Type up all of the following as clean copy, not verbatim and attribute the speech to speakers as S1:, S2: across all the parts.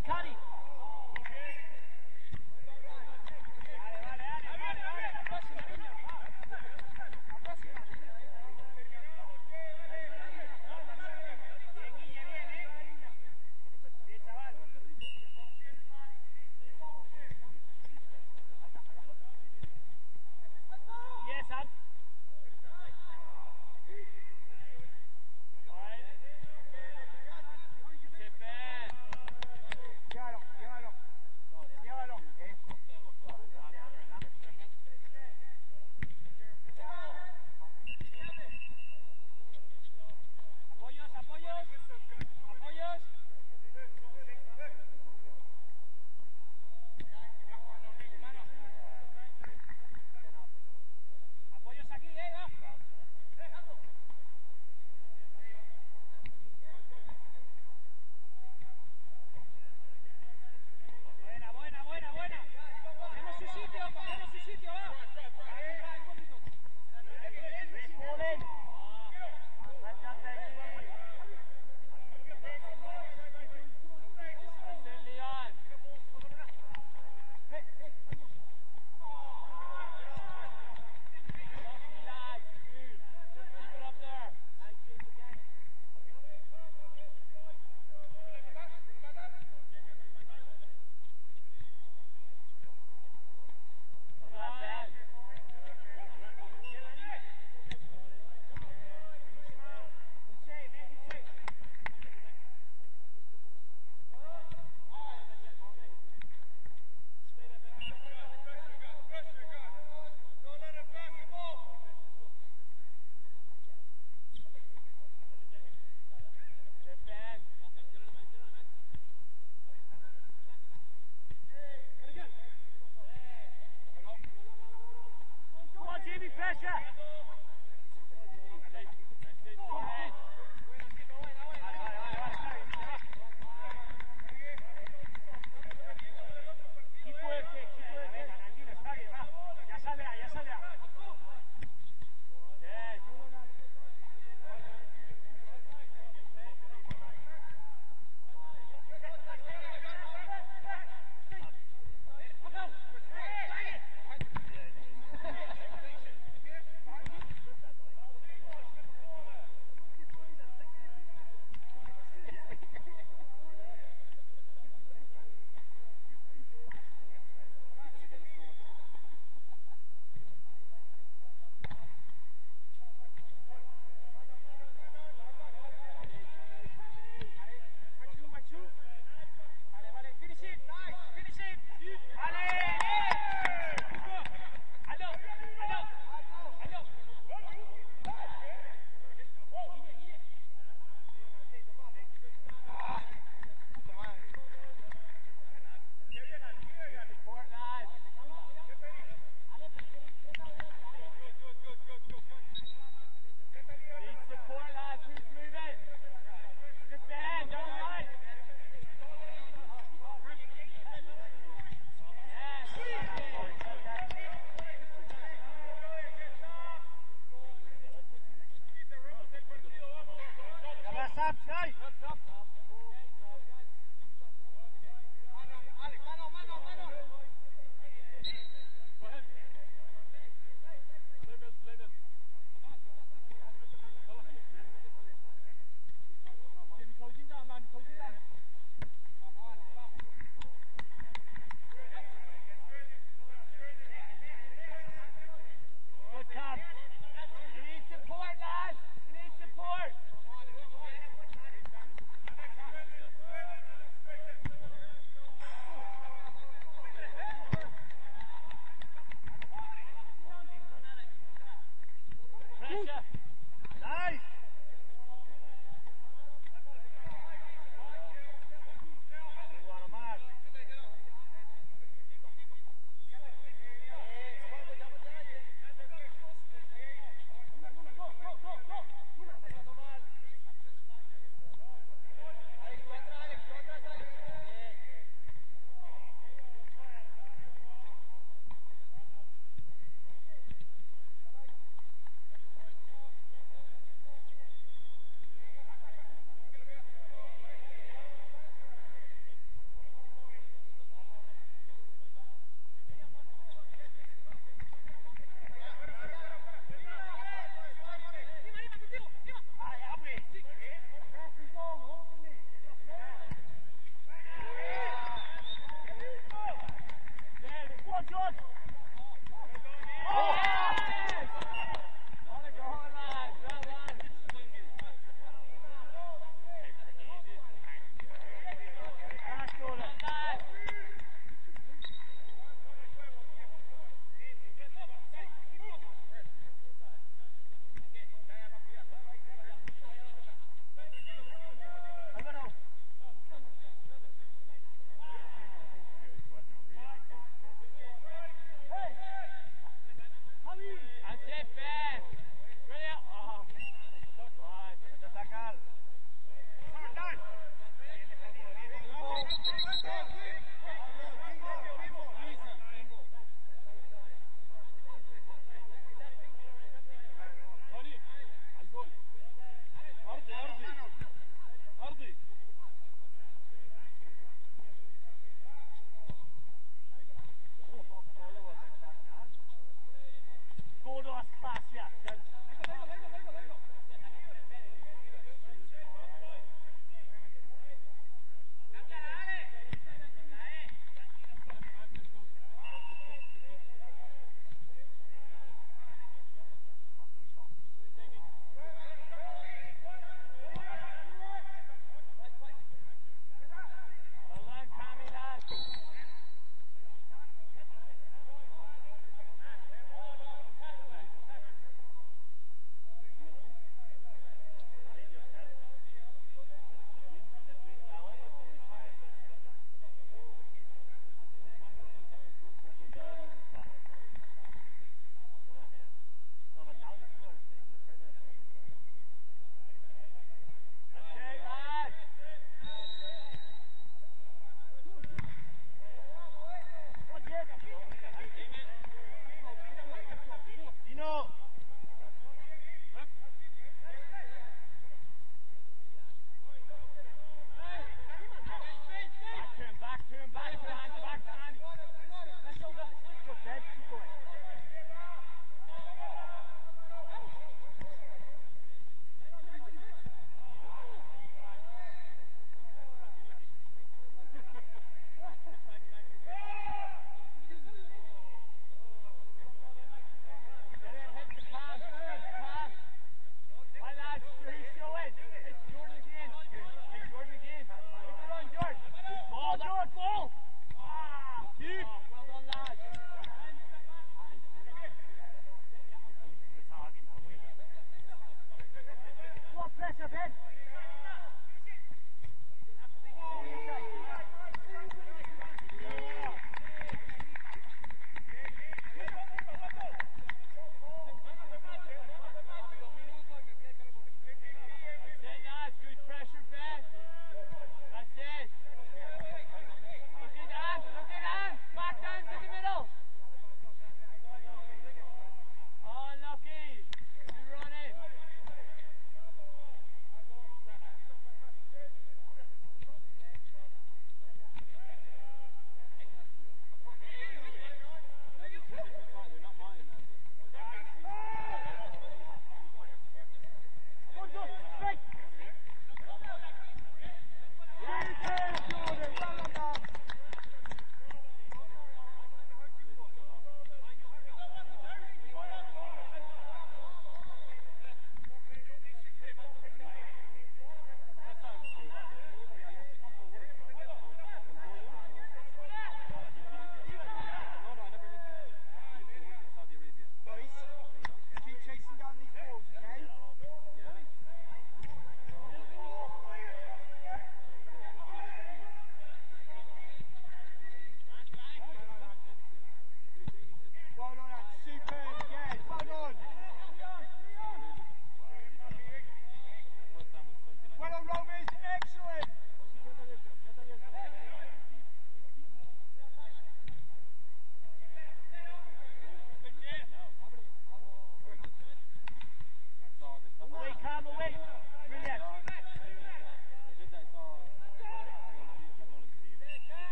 S1: Cari.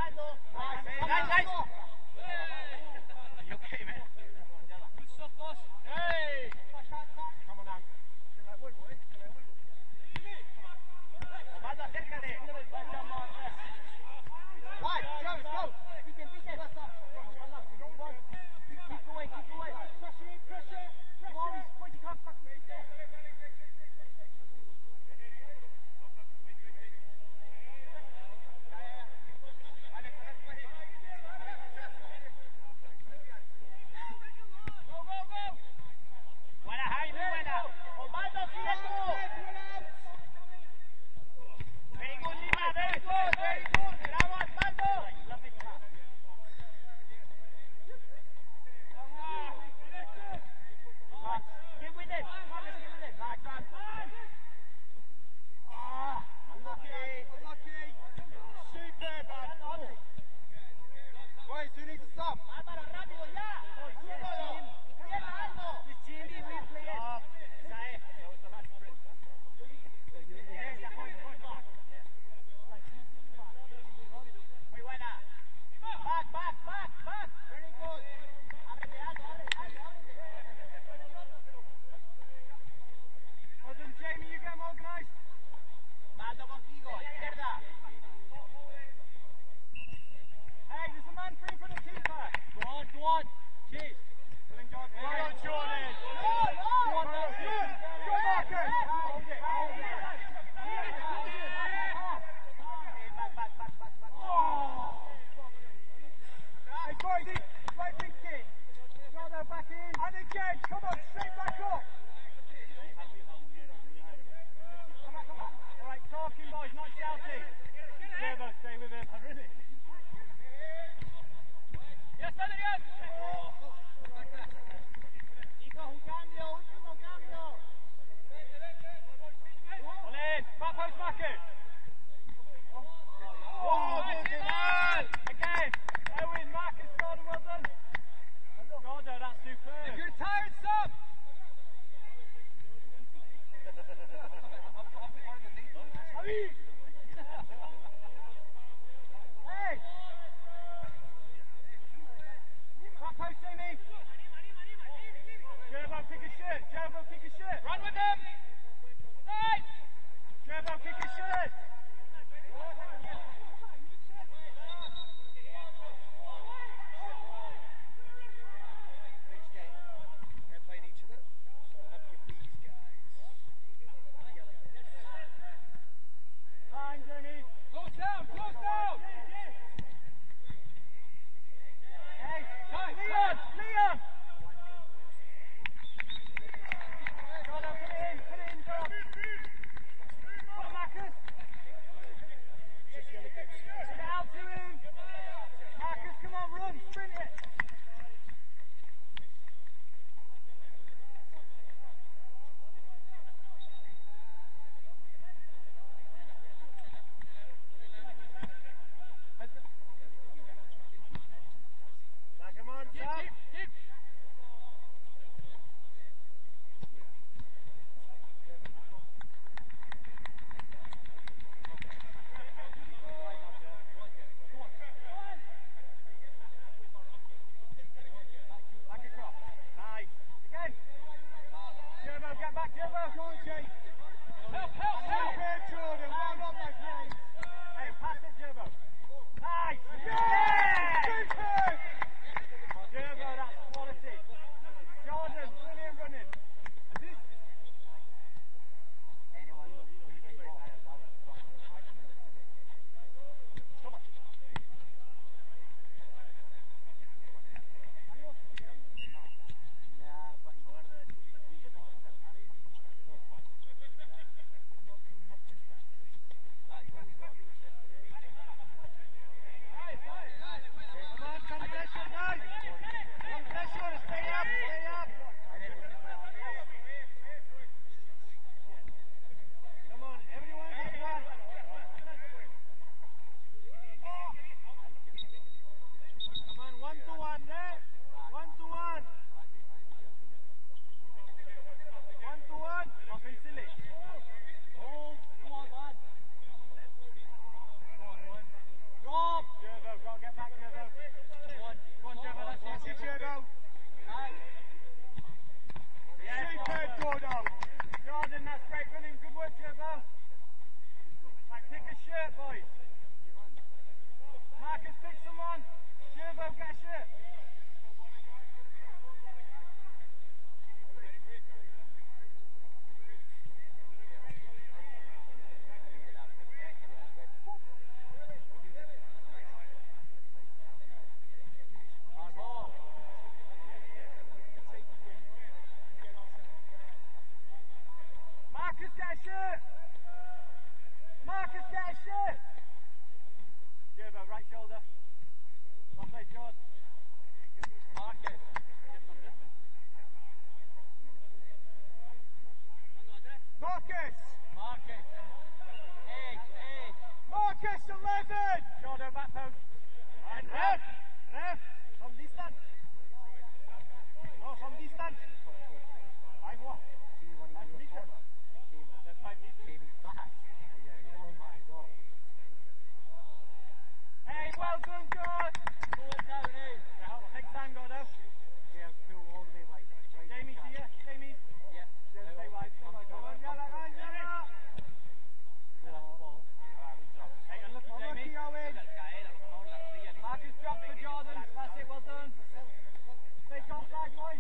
S1: Nice. You okay, man?
S2: Good stuff, boss.
S1: Hey! Come on, Omando, acércate. Wide, Travis, go. Keep away. Pressure. Come on, he's pointing up. Buena, Jaime, buena. Omando, sigue tú. Very good, Lima. Very good. Bravo, Osvaldo. Get with it. Unlucky. Super, man. Boys, who needs to stop? Álvaro, rápido, ya. It's Jimmy, we play it. Sae. Muy buena. Back. Very good. Ábrete, Aldo.
S2: Well done, Jamie, you get them organised.
S1: Mando contigo, izquierda.
S2: Hey, there's a man free for the keeper.
S1: Go on.
S2: Cheers. Well done, Jordan.
S1: Well done, Jordan.
S2: Go on, Marcus.
S1: Back.
S2: Hey, boys, right thinking. Jordan, back in. And again, come on, straight back up. Come on. All right, talking, boys, not shouting. Servo, stay with him. Really?
S1: Yes, Adrián. Chicos, un cambio, último cambio.
S2: All in. Back post, Marcus. Again. Owen, Marcus, Gordon, well done. Gordon, that's superb.
S1: If you're tired, stop.
S2: Hey! Back post, Jamie. Jervo, pick a shirt.
S1: Run with them. Nice.
S2: Jervo, pick a shirt.
S3: Next game, they're playing each other, so I'll have to give these guys yellow bits.
S2: Fine, Jamie.
S1: Close down.
S2: Hey, Leon! Jordan, put it in, John. Come on, Marcus.
S3: Just yellow bits.
S2: Get it out to him. Marcus, come on, run, sprint it.
S1: Come on,
S2: Keep. boys. Marcus, pick someone. Gervo, get a shirt. Marcus, get a shirt! Marcus, get a shirt! Gervo, right shoulder. One play, George. Marcus. Marcus! Marcus. 8. Marcus, 11! Shoulder, back post. And ref! Ref! From distance. No, from distance. 5 what? 5 meters. That's 5 meters. Oh my God. Hey, well done, George! Pull it down, hey. Take time, Gordo. Yeah, pull all the way right. Jamie, see ya? Jamie? Yeah. Stay wide, stay wide. Come on, yalla, yalla! Hey, unlucky, Jamie. Marcus, drop for Jordan. That's it, well done. Take off flag, boys.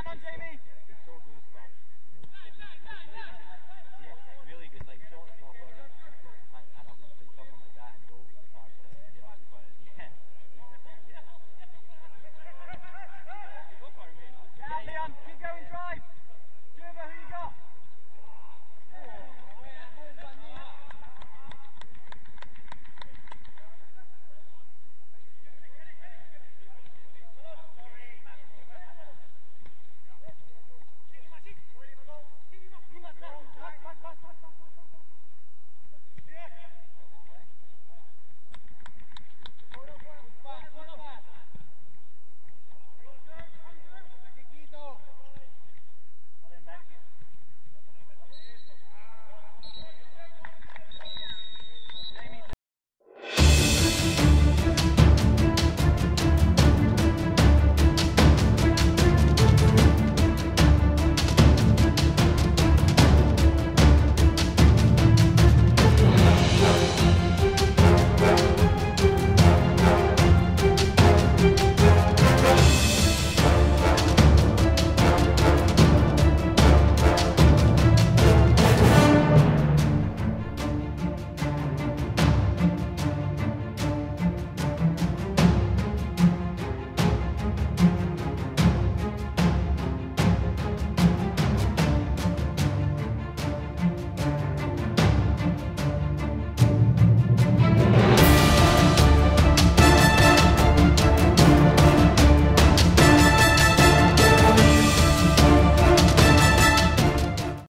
S2: on, Jamie.